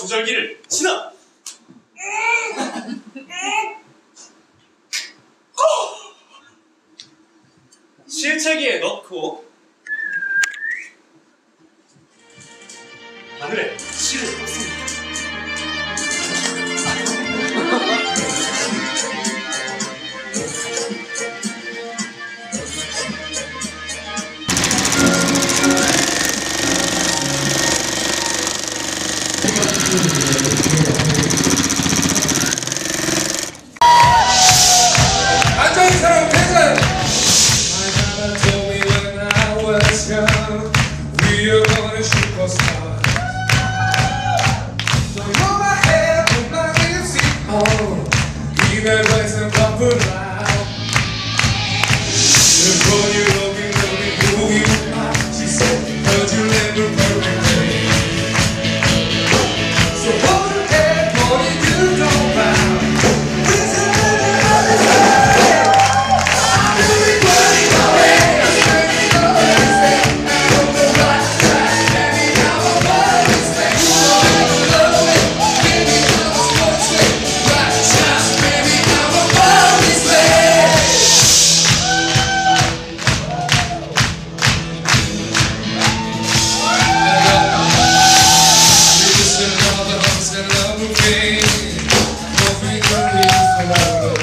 조절기를 지나. 실체기에 넣고 바늘에 실을 꽂습니다. 안정이 사람 대전. My mama told me when I was young, we are gonna superstar. So you're my head, you're my music home. 이날 발생 바쁜 날. Before you looking, who you are, she said, heard you never perfect day. So hold your head, boy, you don't bow. Love, and love, and love, okay. Don't be the reason.